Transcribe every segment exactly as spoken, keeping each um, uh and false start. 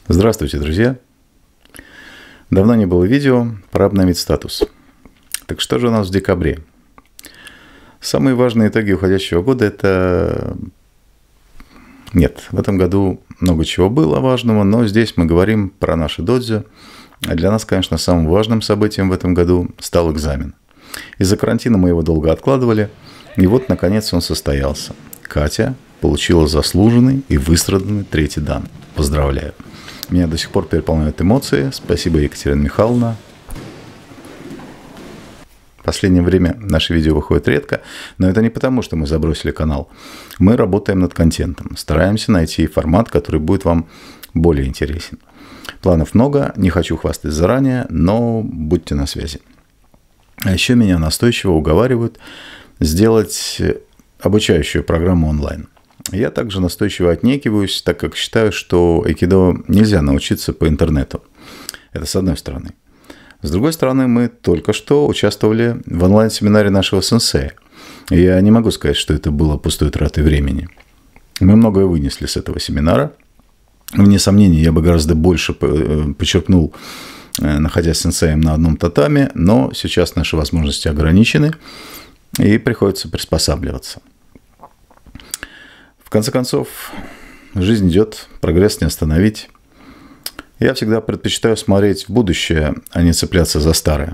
Здравствуйте, друзья! Давно не было видео, пора обновить статус. Так что же у нас в декабре? Самые важные итоги уходящего года – это... Нет, в этом году много чего было важного, но здесь мы говорим про наши додзё. А для нас, конечно, самым важным событием в этом году стал экзамен. Из-за карантина мы его долго откладывали, и вот, наконец, он состоялся. Катя получила заслуженный и выстраданный третий дан. Поздравляю! Меня до сих пор переполняют эмоции. Спасибо, Екатерина Михайловна. В последнее время наши видео выходят редко, но это не потому, что мы забросили канал. Мы работаем над контентом, стараемся найти формат, который будет вам более интересен. Планов много, не хочу хвастать заранее, но будьте на связи. А еще меня настойчиво уговаривают сделать обучающую программу онлайн. Я также настойчиво отнекиваюсь, так как считаю, что айкидо нельзя научиться по интернету. Это с одной стороны. С другой стороны, мы только что участвовали в онлайн-семинаре нашего сенсея. И я не могу сказать, что это было пустой тратой времени. Мы многое вынесли с этого семинара. Вне сомнений, я бы гораздо больше подчеркнул, находясь с сенсеем на одном татаме, но сейчас наши возможности ограничены, и приходится приспосабливаться. В конце концов, жизнь идет, прогресс не остановить. Я всегда предпочитаю смотреть в будущее, а не цепляться за старое.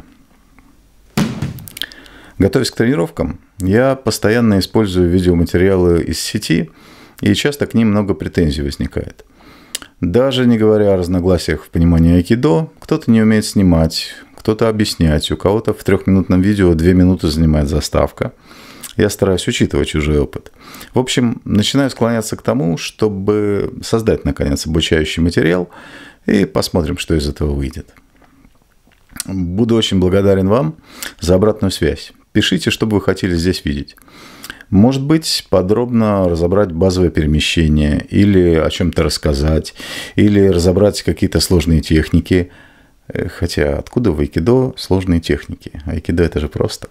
Готовясь к тренировкам, я постоянно использую видеоматериалы из сети, и часто к ним много претензий возникает. Даже не говоря о разногласиях в понимании айкидо, кто-то не умеет снимать, кто-то объяснять, у кого-то в трехминутном видео две минуты занимает заставка. Я стараюсь учитывать чужой опыт. В общем, начинаю склоняться к тому, чтобы создать, наконец, обучающий материал, и посмотрим, что из этого выйдет. Буду очень благодарен вам за обратную связь. Пишите, что бы вы хотели здесь видеть. Может быть, подробно разобрать базовое перемещение, или о чем-то рассказать, или разобрать какие-то сложные техники. Хотя, откуда в айкидо сложные техники? Айкидо – это же просто.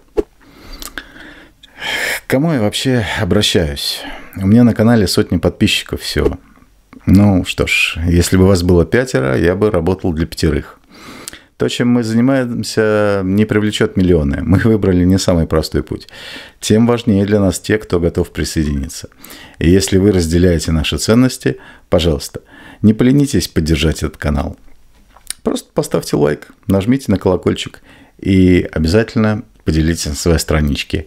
К кому я вообще обращаюсь? У меня на канале сотни подписчиков всего. Ну что ж, если бы вас было пятеро, я бы работал для пятерых. То, чем мы занимаемся, не привлечет миллионы. Мы выбрали не самый простой путь. Тем важнее для нас те, кто готов присоединиться. И если вы разделяете наши ценности, пожалуйста, не поленитесь поддержать этот канал. Просто поставьте лайк, нажмите на колокольчик и обязательно поделитесь на своей страничке.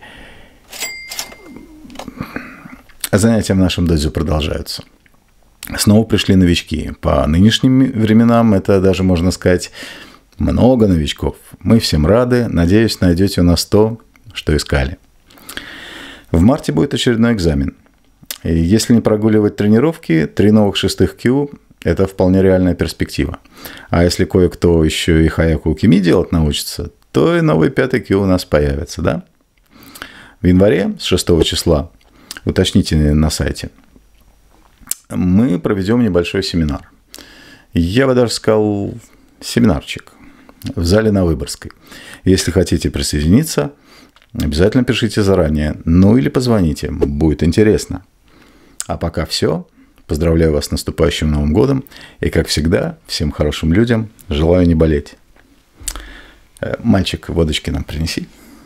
Занятия в нашем додзё продолжаются. Снова пришли новички. По нынешним временам это даже, можно сказать, много новичков. Мы всем рады. Надеюсь, найдете у нас то, что искали. В марте будет очередной экзамен. И если не прогуливать тренировки, три новых шестых кью – это вполне реальная перспектива. А если кое-кто еще и хаяку кими делать научится, то и новый пятый кью у нас появится, да? В январе, с шестого числа, уточните на сайте, мы проведем небольшой семинар. Я бы даже сказал, семинарчик в зале на Выборгской. Если хотите присоединиться, обязательно пишите заранее, ну или позвоните, будет интересно. А пока все. Поздравляю вас с наступающим Новым годом. И, как всегда, всем хорошим людям желаю не болеть. Мальчик, водочки нам принеси.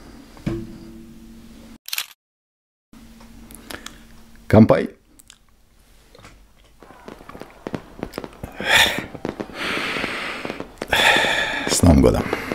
Кампай. С Новым годом.